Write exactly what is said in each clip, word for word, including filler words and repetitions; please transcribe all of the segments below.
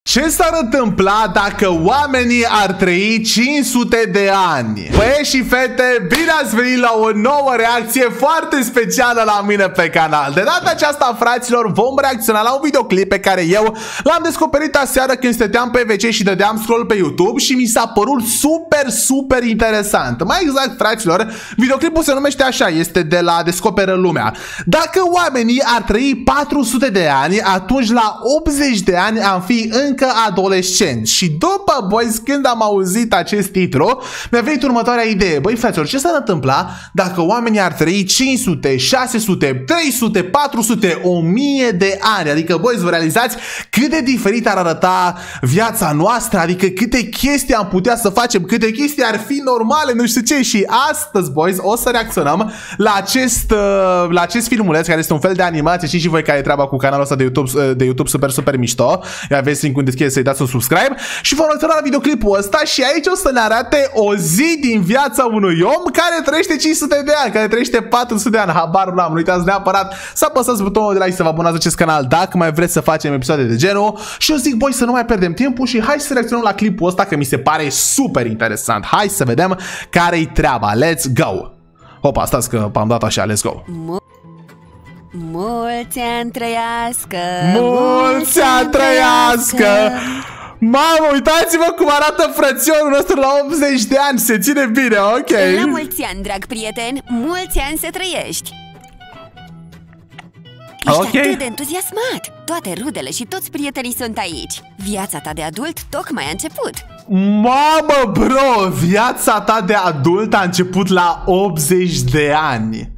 Ce s-ar întâmpla dacă oamenii ar trăi cinci sute de ani? Băieți și fete, bine ați venit la o nouă reacție foarte specială la mine pe canal. De data aceasta, fraților, vom reacționa la un videoclip pe care eu l-am descoperit aseară când stăteam pe ve ce și dădeam scroll pe YouTube și mi s-a părut super, super interesant. Mai exact, fraților, videoclipul se numește așa, este de la Descoperă Lumea. Dacă oamenii ar trăi patru sute de ani, atunci la optzeci de ani am fi încă adolescenți. Și după, boys, când am auzit acest titlu, mi-a venit următoarea idee. Băi, fraților, ce s-ar întâmpla dacă oamenii ar trăi cinci sute, șase sute, trei sute, patru sute, o mie de ani? Adică, boys, vă realizați cât de diferit ar arăta viața noastră? Adică câte chestii am putea să facem, câte chestii ar fi normale, nu știu ce. Și astăzi, boys, o să reacționăm la acest, la acest filmuleț, care este un fel de animație. Știți și voi care e treaba cu canalul ăsta de YouTube, de YouTube super, super mișto. Aveți link în descriere să-i dați un subscribe și vom reacționa la videoclipul ăsta și aici o să ne arate o zi din viața unui om care trăiește cinci sute de ani, care trăiește patru sute de ani, habar nu am. Nu uitați neapărat să apăsați butonul de like, să vă abonați la acest canal dacă mai vreți să facem episoade de genul. Și eu zic, boi, să nu mai pierdem timpul și hai să reacționăm la clipul ăsta, că mi se pare super interesant. Hai să vedem care-i treaba. Let's go! Opa, stați că am dat așa, let's go! Mulți ani trăiască! Mulți ani trăiască! Mamă, uitați-vă cum arată frățiorul nostru la optzeci de ani. Se ține bine, ok. La mulți ani, drag prieten, mulți ani să trăiești. Ești okay. atât de entuziasmat. Toate rudele și toți prietenii sunt aici. Viața ta de adult tocmai a început. Mamă, bro, viața ta de adult a început la optzeci de ani.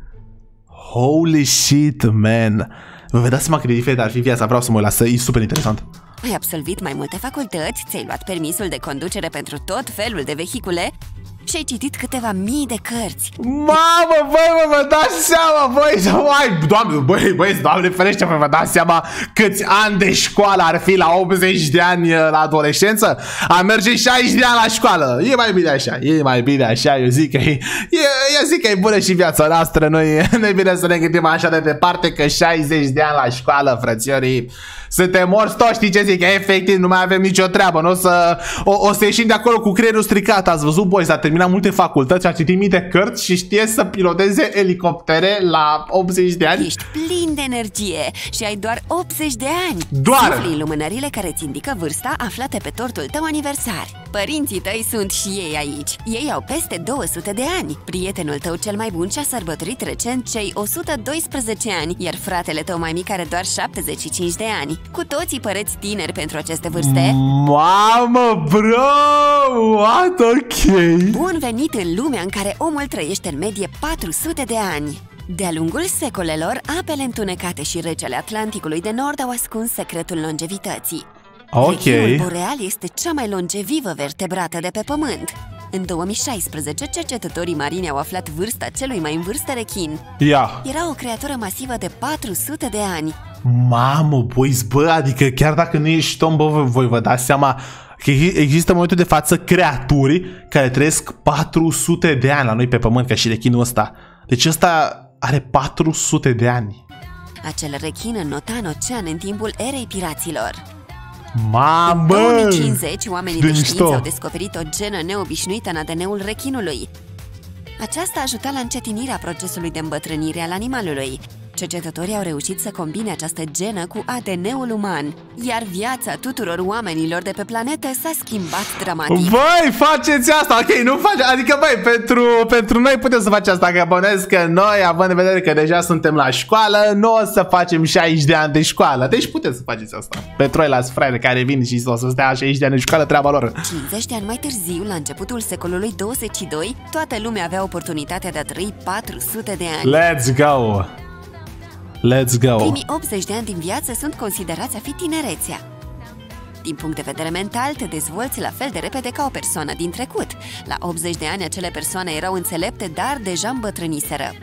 Holy shit, man. Vă dați seama cât de diferit ar fi viața. Vreau să mă lasă, e super interesant. Ai absolvit mai multe facultăți, ți-ai luat permisul de conducere pentru tot felul de vehicule și ai citit câteva mii de cărți. Mamă, băi, mă, vă dați seama, băi, mai, doamne, băi, băi, doamne ferește, vă dați seama câți ani de școală ar fi la optzeci de ani la adolescență? Am merge șaizeci de ani la școală. E mai bine așa, e mai bine așa, eu zic că e, eu zic că e bună și viața noastră, nu e, nu e bine să ne gândim așa de departe, că șaizeci de ani la școală, frățiorii, suntem morți toți, știi ce zic, că efectiv nu mai avem nicio treabă, nu o să, o, o să ieșim de acolo cu creierul stricat. Ați văzut, boys, a terminat multe facultăți, a citit mii de cărți și știe să piloteze elicoptere la optzeci de ani. Ești plin de energie și ai doar optzeci de ani. Doar! Sufli lumânările care îți indică vârsta aflate pe tortul tău aniversar. Părinții tăi sunt și ei aici. Ei au peste două sute de ani. Prietenul tău cel mai bun și-a sărbătorit recent cei o sută doisprezece ani, iar fratele tău mai mic are doar șaptezeci și cinci de ani. Cu toții păreți tineri pentru aceste vârste. Mamă, bro! What? Ok! Bun venit în lumea în care omul trăiește în medie patru sute de ani. De-a lungul secolelor, apele întunecate și recele Atlanticului de Nord au ascuns secretul longevității. Ok. Rechinul boreal este cea mai longevivă vertebrată de pe pământ. În două mii șaisprezece, cercetătorii marini au aflat vârsta celui mai în vârstă rechin. Ia. Era o creatură masivă de patru sute de ani. Mamă, boys, bă, adică chiar dacă nu ești om, bă, voi vă dați seama că există în momentul de față creaturi care trăiesc patru sute de ani la noi pe pământ, ca și rechinul ăsta. Deci ăsta are patru sute de ani. Acel rechin înnota în ocean în timpul erei piraților. Mamă! În două mii cincizeci, oamenii de, de știință mișto. au descoperit o genă neobișnuită în A D N-ul rechinului. Aceasta a ajutat la încetinirea procesului de îmbătrânire al animalului. Cercetătorii au reușit să combine această genă cu A D N-ul uman, iar viața tuturor oamenilor de pe planetă s-a schimbat dramatic. Băi, faceți asta, ok, nu faceți, adică băi, pentru, pentru noi puteți să faceți asta, că bănesc că noi, având în vedere că deja suntem la școală, nu o să facem șaizeci de ani de școală, deci puteți să faceți asta. Pentru ei la fraieri care vin și o să stea șaizeci de ani de școală, treaba lor. cincizeci de ani mai târziu, la începutul secolului douăzeci și doi, toată lumea avea oportunitatea de a trăi patru sute de ani. Let's go! Let's go! Primii optzeci de ani din viață sunt considerați a fi tinerețea. Din punct de vedere mental, te dezvolți la fel de repede ca o persoană din trecut. La optzeci de ani, acele persoane erau înțelepte, dar deja îmbătrâniseră.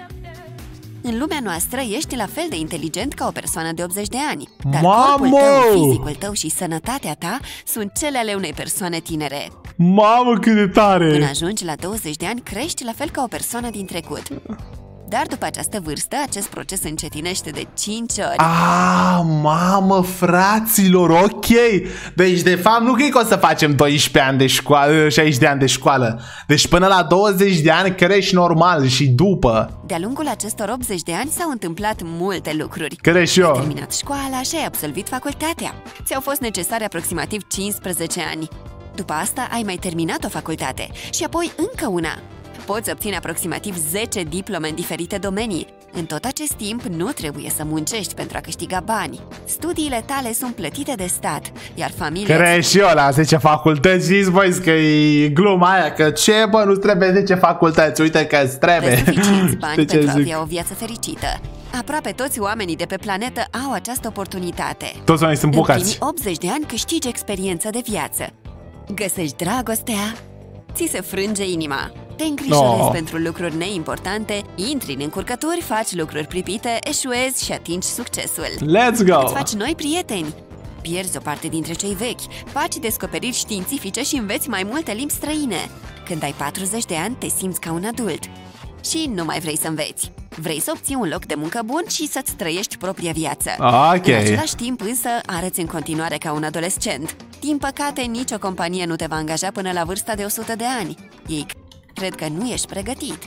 În lumea noastră, ești la fel de inteligent ca o persoană de optzeci de ani. Dar corpul tău, fizicul tău și sănătatea ta sunt cele ale unei persoane tinere. Mamă, cât de tare! Când ajungi la douăzeci de ani, crești la fel ca o persoană din trecut. Dar după această vârstă, acest proces încetinește de cinci ori. Ah, mamă, fraților, ok. Deci, de fapt, nu cred că o să facem doisprezece ani de școală, șaizeci de ani de școală. Deci până la douăzeci de ani crești normal și după. De-a lungul acestor optzeci de ani s-au întâmplat multe lucruri. Crești eu. Ai terminat școala și ai absolvit facultatea. Ți-au fost necesare aproximativ cincisprezece ani. După asta ai mai terminat o facultate și apoi încă una. Poți obține aproximativ zece diplome în diferite domenii. În tot acest timp nu trebuie să muncești pentru a câștiga bani. Studiile tale sunt plătite de stat, iar familia... Crești eu la zece facultăți, știți voi că e gluma aia, că ce bă, nu trebuie zece facultăți, uite că îți trebuie. De suficienți bani pentru a avea o viață fericită. Aproape toți oamenii de pe planetă au această oportunitate. Toți oamenii sunt bucați. În primii optzeci de ani câștigi experiență de viață. Găsești dragostea, ți se frânge inima, te îngrijorezi Oh. pentru lucruri neimportante, intri în încurcături, faci lucruri pripite, eșuezi și atingi succesul. Let's go! Îți faci noi prieteni, pierzi o parte dintre cei vechi, faci descoperiri științifice și înveți mai multe limbi străine. Când ai patruzeci de ani, te simți ca un adult și nu mai vrei să înveți. Vrei să obții un loc de muncă bun și să-ți trăiești propria viață. Ok. În același timp, însă, arăți în continuare ca un adolescent. Din păcate, nicio companie nu te va angaja până la vârsta de o sută de ani. Ei cred că nu ești pregătit.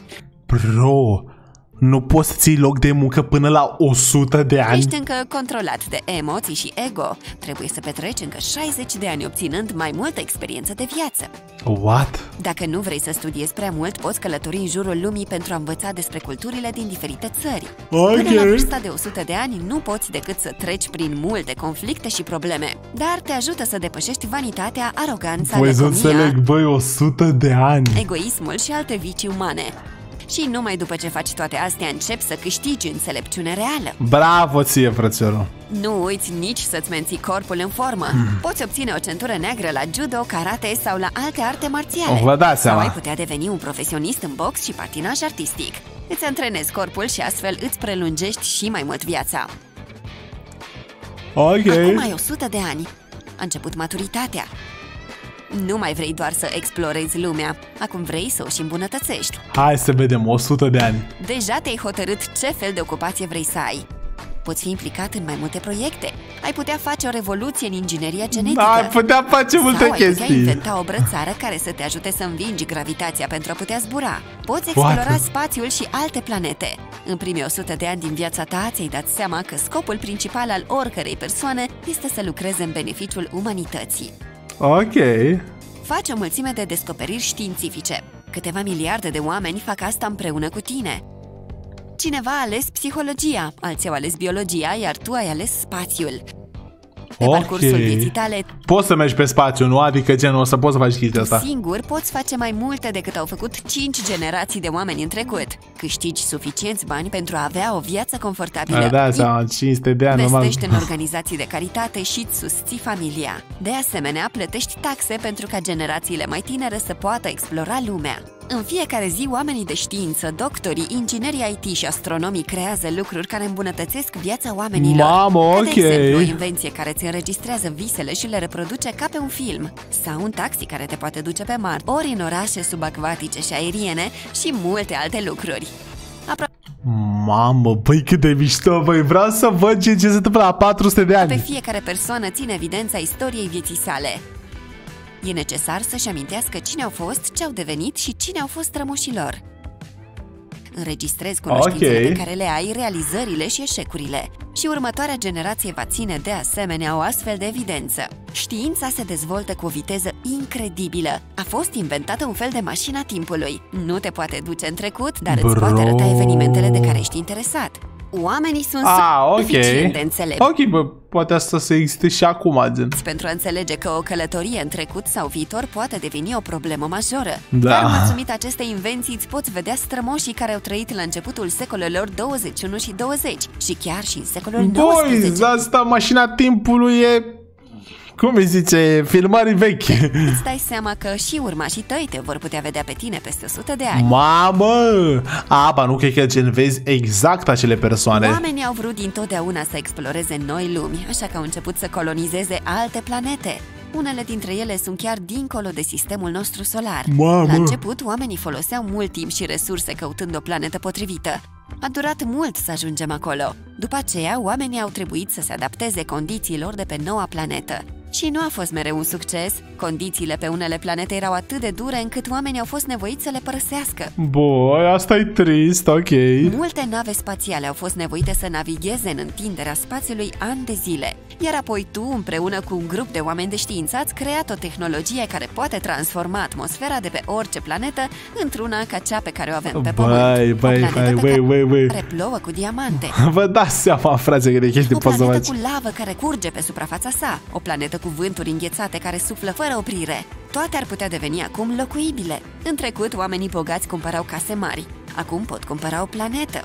Bro, nu poți să ții loc de muncă până la o sută de ani? Ești încă controlat de emoții și ego. Trebuie să petreci încă șaizeci de ani obținând mai multă experiență de viață. What? Dacă nu vrei să studiezi prea mult, poți călători în jurul lumii pentru a învăța despre culturile din diferite țări. Ok. Până la vârsta de o sută de ani, nu poți decât să treci prin multe conflicte și probleme, dar te ajută să depășești vanitatea, aroganța, Voi să lăcomia, înțeleg, băi, o sută de ani. egoismul și alte vicii umane. Și numai după ce faci toate astea, începi să câștigi înțelepciune reală. Bravo ție, frățiorul. Nu uiți nici să-ți menții corpul în formă. Poți obține o centură neagră la judo, karate sau la alte arte marțiale. Oh, vă dați sau seama. ai putea deveni un profesionist în box și patinaj artistic. Îți antrenezi corpul și astfel îți prelungești și mai mult viața. Ok. Acum ai o sută de ani. A început maturitatea. Nu mai vrei doar să explorezi lumea. Acum vrei să o și îmbunătățești. Hai să vedem, o sută de ani. Deja te-ai hotărât ce fel de ocupație vrei să ai. Poți fi implicat în mai multe proiecte. Ai putea face o revoluție în ingineria genetică. Ai putea face multe sau ai putea chestii. inventa o brățară care să te ajute să învingi gravitația pentru a putea zbura. Poți explora What? spațiul și alte planete. În primii o sută de ani din viața ta ți-ai dat seama că scopul principal al oricărei persoane este să lucreze în beneficiul umanității. Ok. Faci o mulțime de descoperiri științifice. Câteva miliarde de oameni fac asta împreună cu tine. Cineva a ales psihologia, alții au ales biologia, iar tu ai ales spațiul. Pe Ok. parcursul vieții tale, Poți să mergi pe spațiu, nu? Adică genul o să poți să faci chestia asta. singur poți face mai multe decât au făcut cinci generații de oameni în trecut. Câștigi suficienți bani pentru a avea o viață confortabilă. Da, seama, cinci sute de ani, normal. Investești în organizații de caritate și îți susții familia. De asemenea, plătești taxe pentru ca generațiile mai tinere să poată explora lumea. În fiecare zi, oamenii de știință, doctorii, inginerii I T și astronomii creează lucruri care îmbunătățesc viața oamenilor. Mamă, Ca ok. de exemplu, o invenție care îți înregistrează visele și le reproduce ca pe un film. Sau un taxi care te poate duce pe Marte, ori în orașe subacvatice și aeriene și multe alte lucruri. Apro Mamă, băi, cât de mișto, băi, vreau să văd ce, ce se întâmplă la patru sute de Pe ani. fiecare persoană ține evidența istoriei vieții sale. E necesar să-și amintească cine au fost, ce au devenit și cine au fost strămoșilor. Înregistrezi cunoștințele Ok. pe care le ai, realizările și eșecurile. Și următoarea generație va ține de asemenea o astfel de evidență. Știința se dezvoltă cu o viteză incredibilă. A fost inventată un fel de mașina timpului. Nu te poate duce în trecut, dar îți Bro. poate arăta evenimentele de care ești interesat. Oamenii sunt Ah, ok. suficient de înțelepți Ok, bă, poate asta să existe și acum, gen. pentru a înțelege că o călătorie în trecut sau viitor poate deveni o problemă majoră. Da. Dar mulțumit acestei invenții îți poți vedea strămoșii care au trăit la începutul secolelor douăzeci și unu și douăzeci și chiar și în secolul Băi, nouăsprezece. asta, mașina timpului e... Cum îi zice? Filmării vechi. Îți dai seama că și urmașii tăi te vor putea vedea pe tine peste o sută de ani. Mamă! A, ba, nu cred că gen vezi exact acele persoane. Oamenii au vrut dintotdeauna să exploreze noi lumi, așa că au început să colonizeze alte planete. Unele dintre ele sunt chiar dincolo de sistemul nostru solar. Mamă! La început, oamenii foloseau mult timp și resurse căutând o planetă potrivită. A durat mult să ajungem acolo. După aceea, oamenii au trebuit să se adapteze condițiilor de pe noua planetă. Și nu a fost mereu un succes. Condițiile pe unele planete erau atât de dure încât oamenii au fost nevoiți să le părăsească. Băi, asta e trist, ok. Multe nave spațiale au fost nevoite să navigheze în întinderea spațiului ani de zile. Iar apoi tu, împreună cu un grup de oameni de știință, ați creat o tehnologie care poate transforma atmosfera de pe orice planetă într-una ca cea pe care o avem pe Pământ. Băi, băi, băi, băi, băi, băi. Care plouă cu diamante. Vă dați seama, frate, că de chestii poți să O faci. planetă cu lavă care curge pe suprafața sa. O planetă cu vânturi înghețate care suflă fără oprire. Toate ar putea deveni acum locuibile. În trecut, oamenii bogați cumpărau case mari. Acum pot cumpăra o planetă.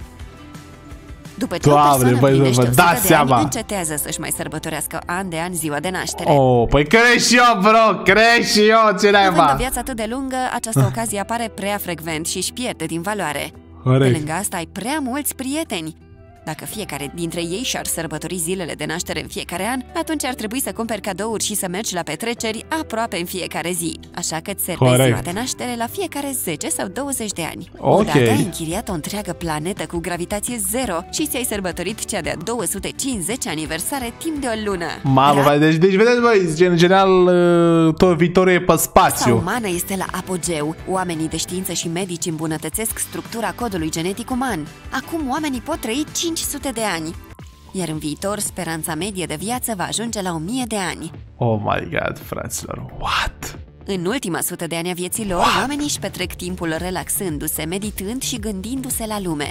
După ce Doamne, o persoană băi, împlinește vă o sută dați de seama. ani, încetează să-și mai sărbătorească an de an ziua de naștere. Oh, păi crești și eu, bro, crești și eu, ce Având naiba. o viață atât de lungă, această ocazie apare prea frecvent și își pierde din valoare. Corect. Pe lângă asta ai prea mulți prieteni. Dacă fiecare dintre ei și-ar sărbători zilele de naștere în fiecare an, atunci ar trebui să cumperi cadouri și să mergi la petreceri aproape în fiecare zi. Așa că îți servezi Corect. ziua de naștere la fiecare zece sau douăzeci de ani. Ok. Odată ai închiriat o întreagă planetă cu gravitație zero și ți-ai sărbătorit cea de-a două sute cincizeci aniversare timp de o lună. Mamă, Era- deci, deci vedeți, băi, în general, uh, tot viitorul e pe Rața spațiu. umană este la apogeu. Oamenii de știință și medici îmbunătățesc structura codului genetic uman. Acum oamenii pot trăi cinci sute de ani. Iar în viitor, speranța medie de viață va ajunge la o mie de ani. Oh my god, fraților, what? În ultima sută de ani a vieții lor, oamenii își petrec timpul relaxându-se, meditând și gândindu-se la lume.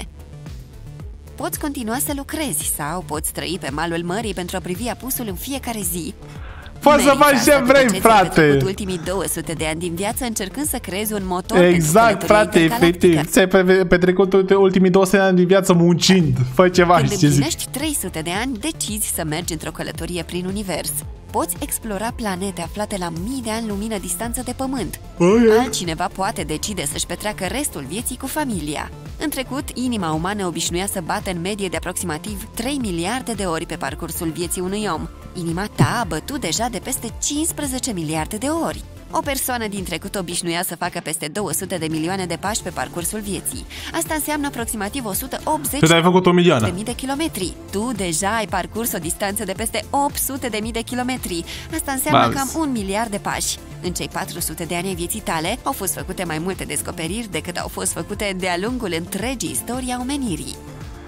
Poți continua să lucrezi sau poți trăi pe malul mării pentru a privi apusul în fiecare zi. Poți să Merită faci asta ce după vrei, ce ți-ai frate. petrecut ultimii două sute de ani din viață încercând să creezi un motor Exact, pentru frate, călătoria efectiv. intergalactică. Ți-ai pe- petrecut ultimii două sute de ani din viață muncind. Fă ceva, Când știi ce zic. împlinești trei sute de ani, decizi să mergi într-o călătorie prin univers. Poți explora planete aflate la mii de ani lumină distanță de Pământ. Ok. Altcineva poate decide să-și petreacă restul vieții cu familia. În trecut, inima umană obișnuia să bată în medie de aproximativ trei miliarde de ori pe parcursul vieții unui om. Inima ta a bătut deja de peste cincisprezece miliarde de ori. O persoană din trecut obișnuia să facă peste două sute de milioane de pași pe parcursul vieții. Asta înseamnă aproximativ o sută optzeci Tu ai făcut o de milioană. mii de kilometri. Tu deja ai parcurs o distanță de peste opt sute de mii de kilometri. Asta înseamnă Mamă. cam un miliard de pași. În cei patru sute de ani ai vieții tale au fost făcute mai multe descoperiri decât au fost făcute de-a lungul întregii istorii a omenirii.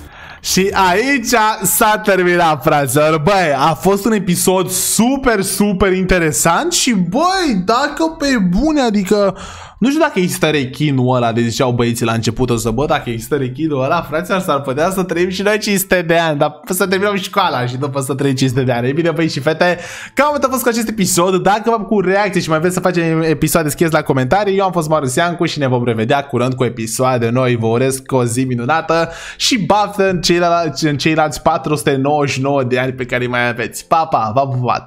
Și aici s-a terminat, fraților. Băi, a fost un episod super, super interesant și, băi, dacă pe bune, adică nu știu dacă există rechinul ăla de ziceau băieții la început, o să bă, dacă există rechinul ăla, fraților, s-ar putea să trăim și noi cinci sute de ani, dar să terminăm școala și după să trăim cinci sute de ani. E bine, băi și fete, cam atât a fost cu acest episod. Dacă v-am cu reacție și mai vreți să facem episoade, scrieți la comentarii. Eu am fost Marius Iancu și ne vom revedea curând cu episoade noi. Vă urez o zi minunată și baftă în ceilalți, în ceilalți patru sute nouăzeci și nouă de ani pe care îi mai aveți. Pa, pa, v-am pupat!